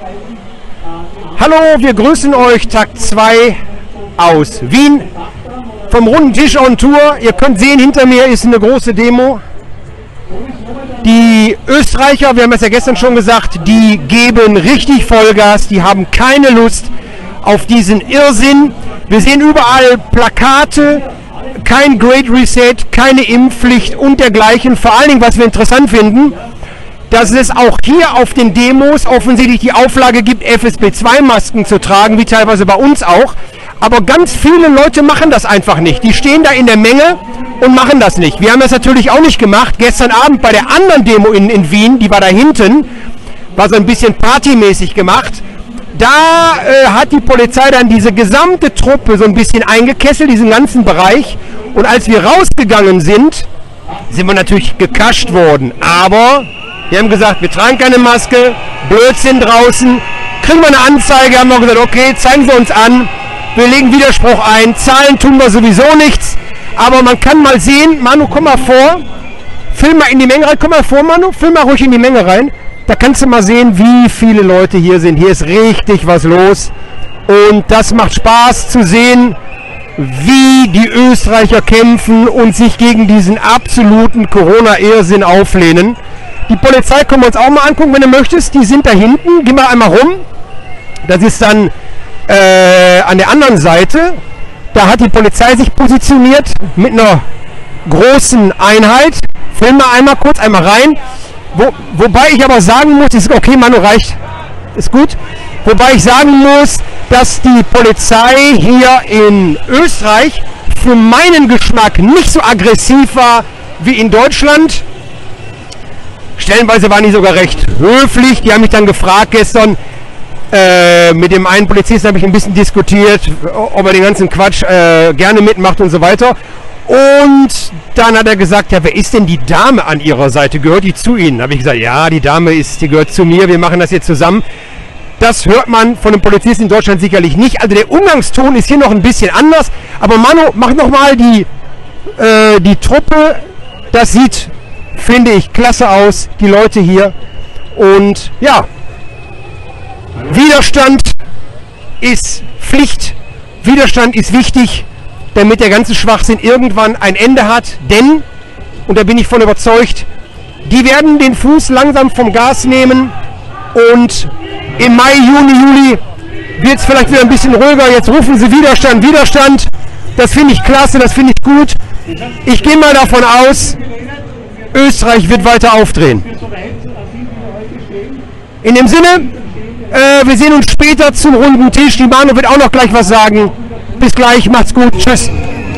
Hallo, wir grüßen euch, Tag 2 aus Wien. Vom runden Tisch on Tour. Ihr könnt sehen, hinter mir ist eine große Demo. Die Österreicher, wir haben es ja gestern schon gesagt, die geben richtig Vollgas. Die haben keine Lust auf diesen Irrsinn. Wir sehen überall Plakate, kein Great Reset, keine Impfpflicht und dergleichen. Vor allen Dingen, was wir interessant finden, dass es auch hier auf den Demos offensichtlich die Auflage gibt, FFP2-Masken zu tragen, wie teilweise bei uns auch. Aber ganz viele Leute machen das einfach nicht. Die stehen da in der Menge und machen das nicht. Wir haben das natürlich auch nicht gemacht. Gestern Abend bei der anderen Demo in Wien, die war da hinten, war so ein bisschen partymäßig gemacht. Da hat die Polizei dann diese gesamte Truppe so ein bisschen eingekesselt, diesen ganzen Bereich. Und als wir rausgegangen sind, sind wir natürlich gekascht worden. Aber wir haben gesagt, wir tragen keine Maske, Blödsinn draußen. Kriegen wir eine Anzeige, haben wir gesagt, okay, zeigen Sie uns an. Wir legen Widerspruch ein. Zahlen tun wir sowieso nichts. Aber man kann mal sehen, Manu, komm mal vor. Film mal in die Menge rein. Komm mal vor, Manu. Film mal ruhig in die Menge rein. Da kannst du mal sehen, wie viele Leute hier sind. Hier ist richtig was los. Und das macht Spaß zu sehen, wie die Österreicher kämpfen und sich gegen diesen absoluten Corona-Irrsinn auflehnen. Die Polizei können wir uns auch mal angucken, wenn du möchtest. Die sind da hinten. Geh mal einmal rum. Das ist dann an der anderen Seite. Da hat die Polizei sich positioniert mit einer großen Einheit. Film mal einmal kurz, einmal rein. Wobei ich aber sagen muss, ist okay, Manu, reicht, ist gut. Wobei ich sagen muss, dass die Polizei hier in Österreich für meinen Geschmack nicht so aggressiv war wie in Deutschland. Stellenweise waren die sogar recht höflich. Die haben mich dann gefragt gestern, mit dem einen Polizisten habe ich ein bisschen diskutiert, ob er den ganzen Quatsch gerne mitmacht und so weiter. Und dann hat er gesagt, ja, wer ist denn die Dame an Ihrer Seite? Gehört die zu Ihnen? Habe ich gesagt, ja, die gehört zu mir, wir machen das jetzt zusammen. Das hört man von den Polizisten in Deutschland sicherlich nicht. Also der Umgangston ist hier noch ein bisschen anders. Aber Manu, mach nochmal die Truppe. Das sieht, finde ich, klasse aus, die Leute hier. Und ja, Widerstand ist Pflicht, Widerstand ist wichtig, damit der ganze Schwachsinn irgendwann ein Ende hat. Denn, und da bin ich von überzeugt, die werden den Fuß langsam vom Gas nehmen und im Mai, Juni, Juli wird es vielleicht wieder ein bisschen ruhiger. Jetzt rufen sie Widerstand, Widerstand. Das finde ich klasse, das finde ich gut. Ich gehe mal davon aus, Österreich wird weiter aufdrehen. In dem Sinne, wir sehen uns später zum runden Tisch. Die Manu wird auch noch gleich was sagen. Bis gleich, macht's gut, tschüss.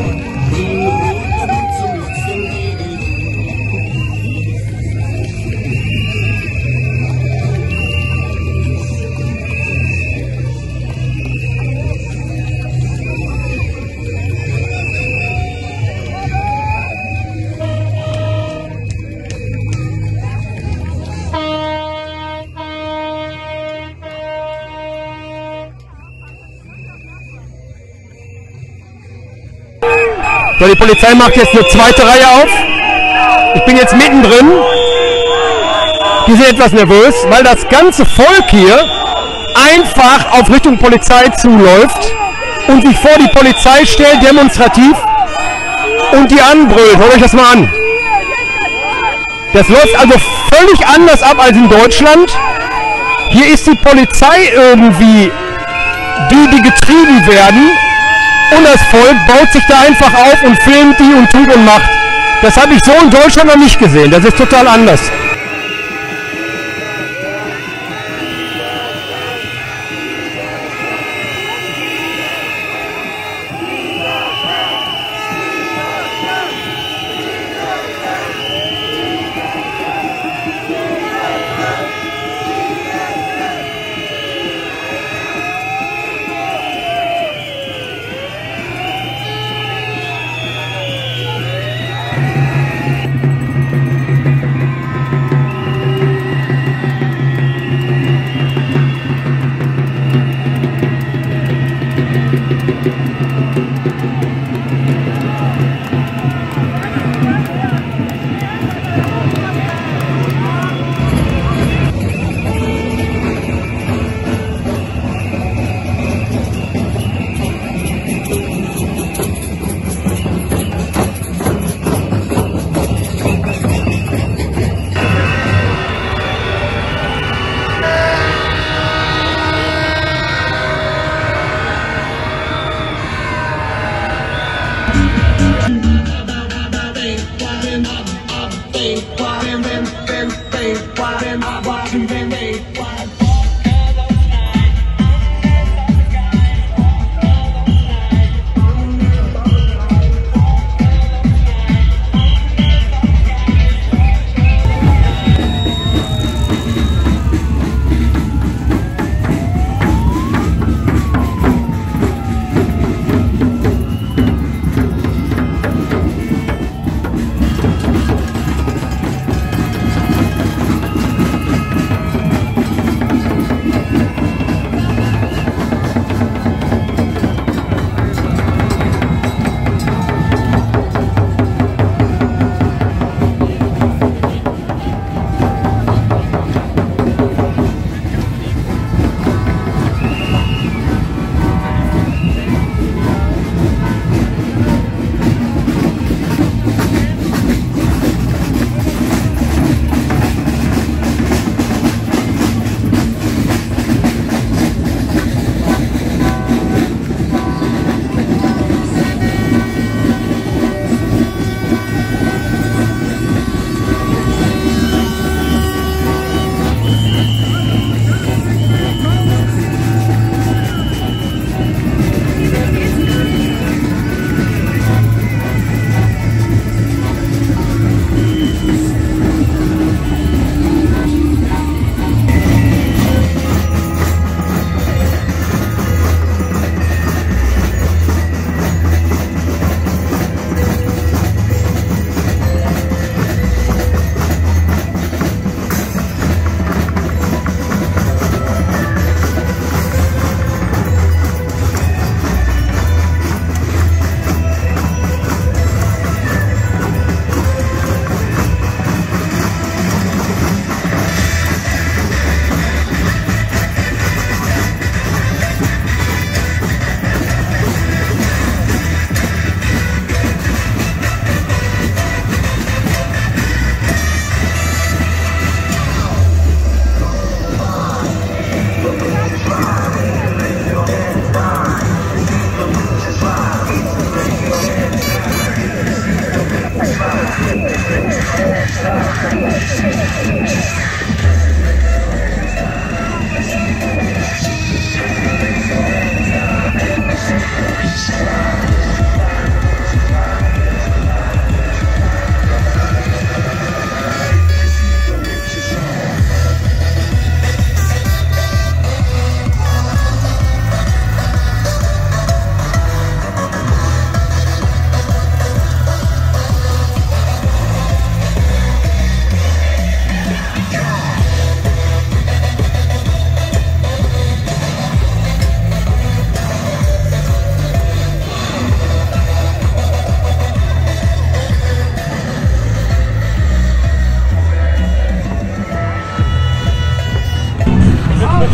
So, die Polizei macht jetzt eine zweite Reihe auf. Ich bin jetzt mittendrin. Die sind etwas nervös, weil das ganze Volk hier einfach auf Richtung Polizei zuläuft und sich vor die Polizei stellt, demonstrativ, und die anbrüllt. Hört euch das mal an. Das läuft also völlig anders ab als in Deutschland. Hier ist die Polizei irgendwie die getrieben werden. Und das Volk baut sich da einfach auf und filmt die und tut und macht. Das habe ich so in Deutschland noch nicht gesehen. Das ist total anders.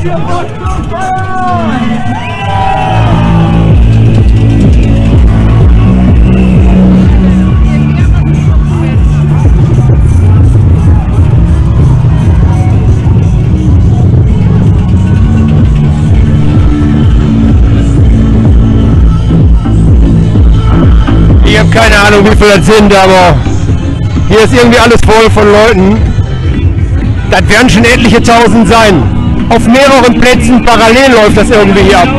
Ich habe keine Ahnung, wie viele das sind, aber hier ist irgendwie alles voll von Leuten. Das werden schon etliche Tausend sein. Auf mehreren Plätzen parallel läuft das irgendwie hier ab.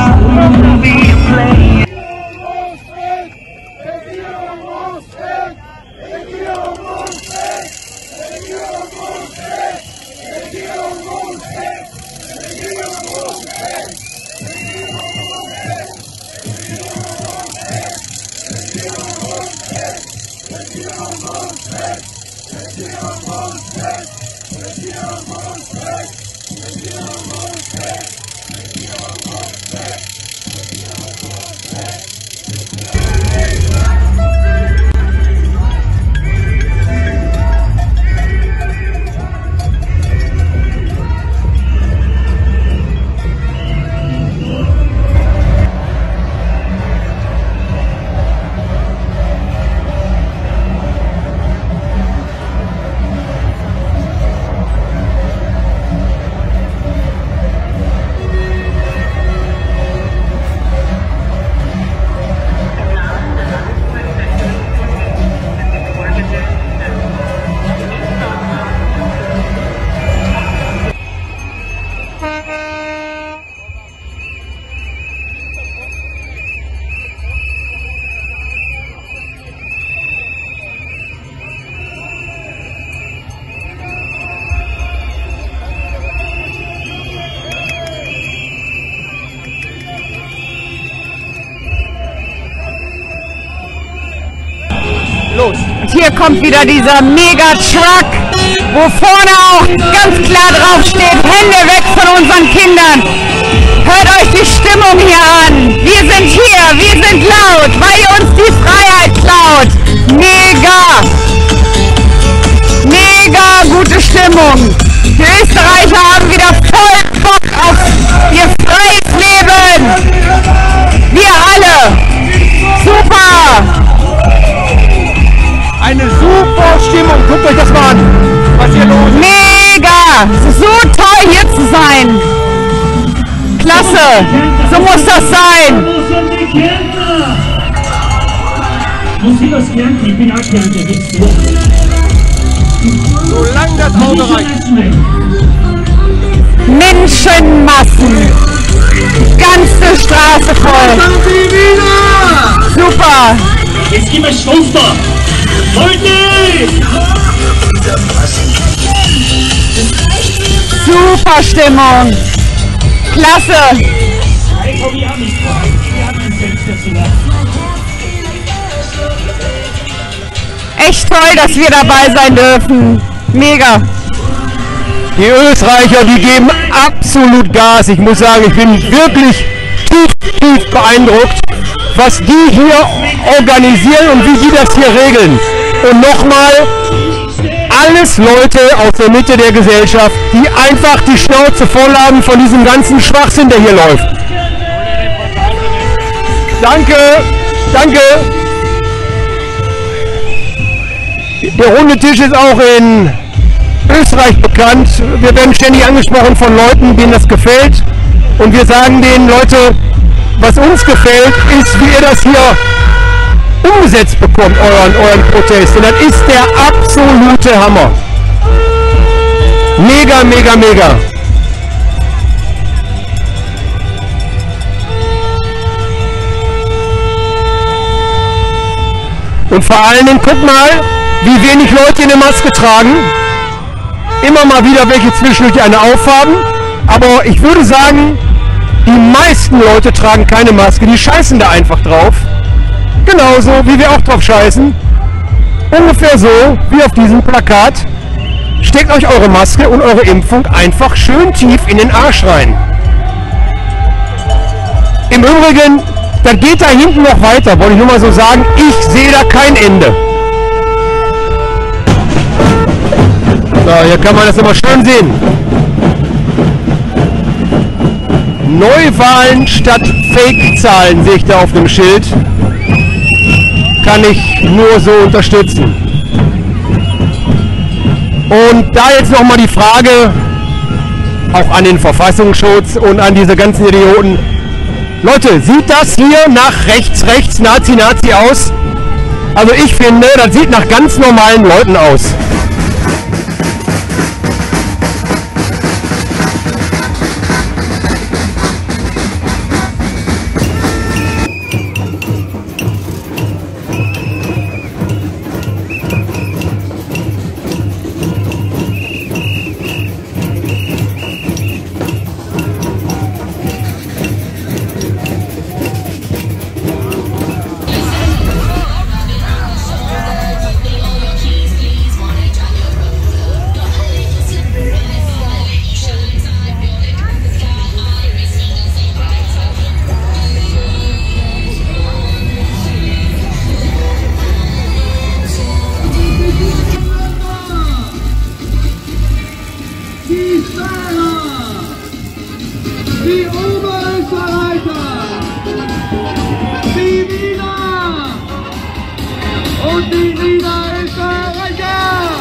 Und hier kommt wieder dieser Mega-Truck, wo vorne auch ganz klar drauf steht, Hände weg von unseren Kindern. Hört euch die Stimmung hier an. Wir sind hier, wir sind laut, weil ihr uns die Freiheit klaut. Mega! Mega gute Stimmung. Die Österreicher haben wieder voll Bock auf ihr freies Leben. Wir alle. Super! Eine super Stimmung, guckt euch das mal an, was hier los ist. Mega! So toll hier zu sein. Klasse! So muss das sein. Solange das Auto reicht. Menschenmassen. Ganze Straße voll. Super! Jetzt gib es Stoff da! Leute! Super Stimmung! Klasse! Echt toll, dass wir dabei sein dürfen. Mega! Die Österreicher, die geben absolut Gas. Ich muss sagen, ich bin wirklich tief beeindruckt, was die hier organisieren und wie die das hier regeln. Und nochmal, alles Leute aus der Mitte der Gesellschaft, die einfach die Schnauze voll haben von diesem ganzen Schwachsinn, der hier läuft. Danke, danke. Der runde Tisch ist auch in Österreich bekannt. Wir werden ständig angesprochen von Leuten, denen das gefällt. Und wir sagen denen, Leute, was uns gefällt, ist, wie ihr das hier umgesetzt bekommt, euren Protest. Und das ist der absolute Hammer. Mega, mega, mega. Und vor allen Dingen, guck mal, wie wenig Leute eine Maske tragen. Immer mal wieder welche zwischendurch eine aufhaben. Aber ich würde sagen, die meisten Leute tragen keine Maske, die scheißen da einfach drauf. Genauso wie wir auch drauf scheißen. Ungefähr so wie auf diesem Plakat. Steckt euch eure Maske und eure Impfung einfach schön tief in den Arsch rein. Im Übrigen, da geht da hinten noch weiter, wollte ich nur mal so sagen, ich sehe da kein Ende. So, hier kann man das immer schön sehen. Neuwahlen statt Fake-Zahlen sehe ich da auf dem Schild. Kann ich nur so unterstützen. Und da jetzt nochmal die Frage, auch an den Verfassungsschutz und an diese ganzen Idioten. Leute, sieht das hier nach rechts, Nazi, Nazi aus? Also ich finde, das sieht nach ganz normalen Leuten aus. Die Oberösterreicher, die Wiener und die Niederösterreicher.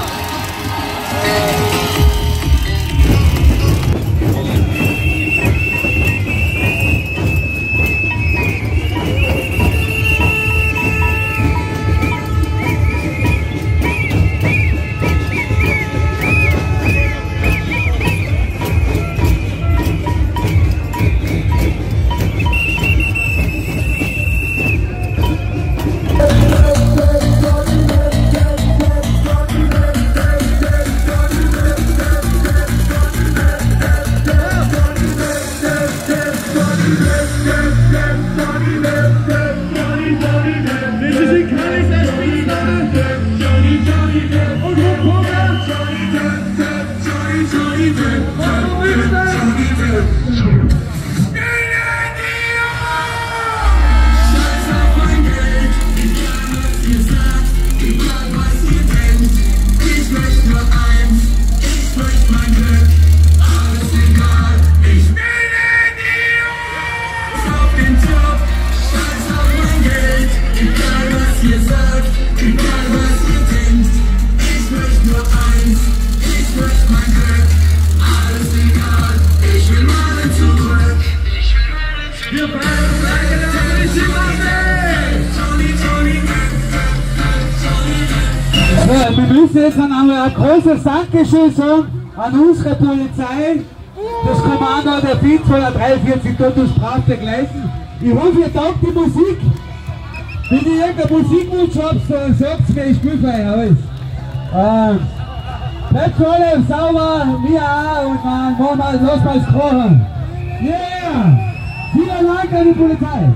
Wir müssen jetzt einmal ein großes Dankeschön sagen an unsere Polizei, das Kommando der FIT von der 43 Totus brav begleiten. Ich hoffe, ihr taugt die Musik. Wenn ihr irgendeine Musikwunsch habt, dann sagt mir, ich spiele für euch alles. Bleibt für alle sauber, wir auch, und dann machen wir los beim Krochen. Yeah! Vielen Dank an die Polizei.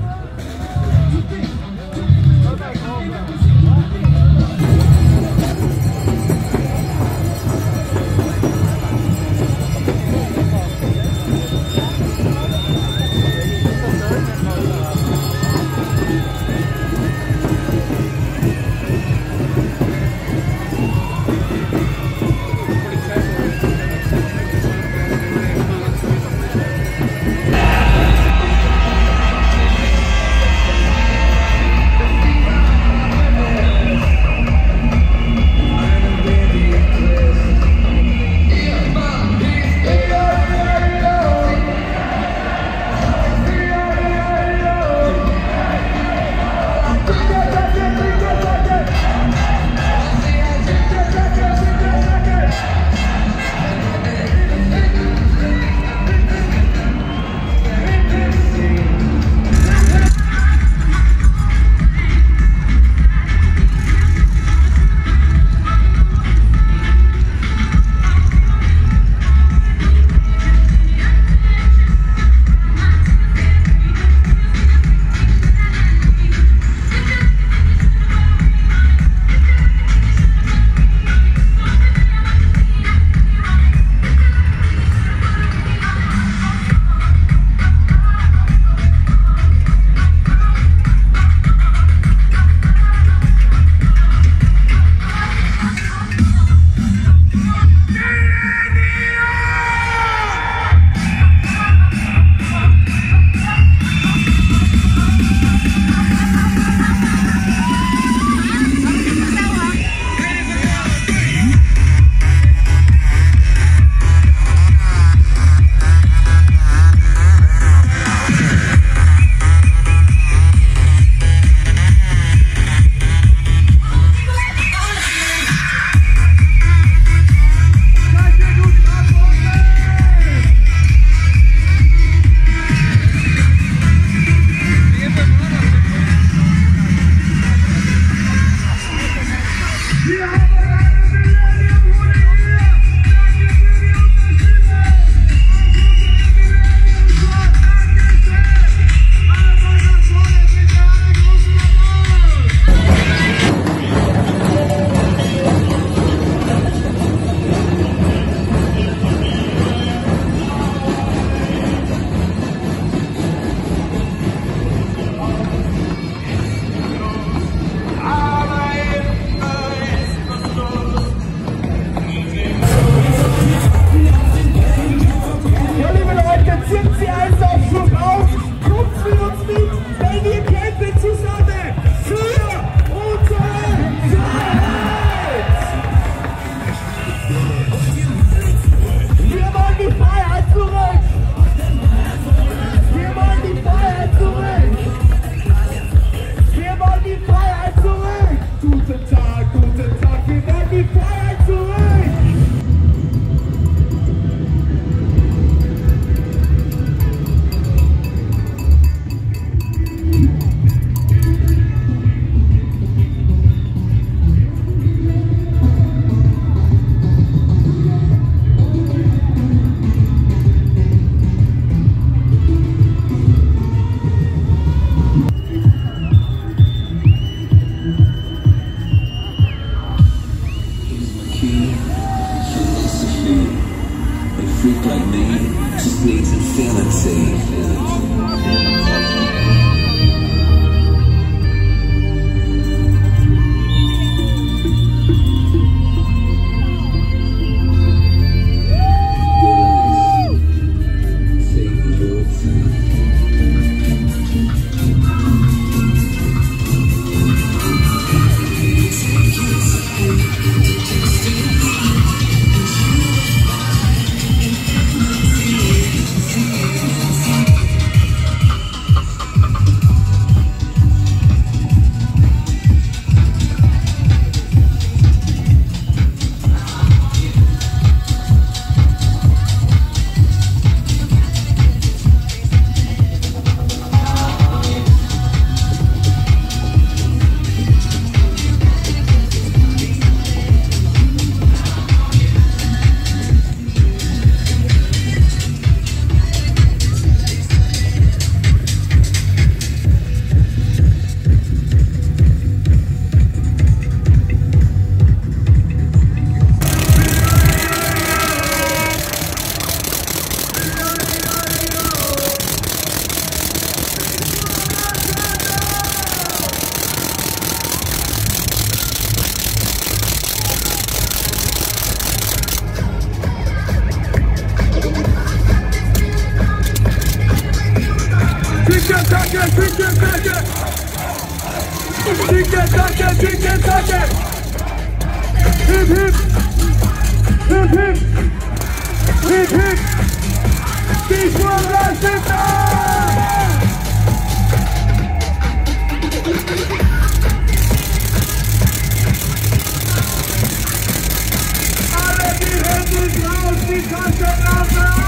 Alle die Hände raus, die Tasche raus!